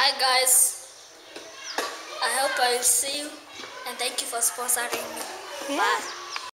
Hi guys, I hope I will see you and thank you for sponsoring me. Yeah. Bye.